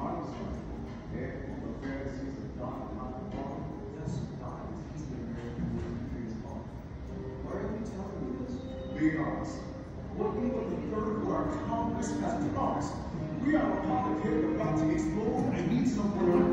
Being honest, what people in the third world Congress has promised, we are a part of it about to explode and need someone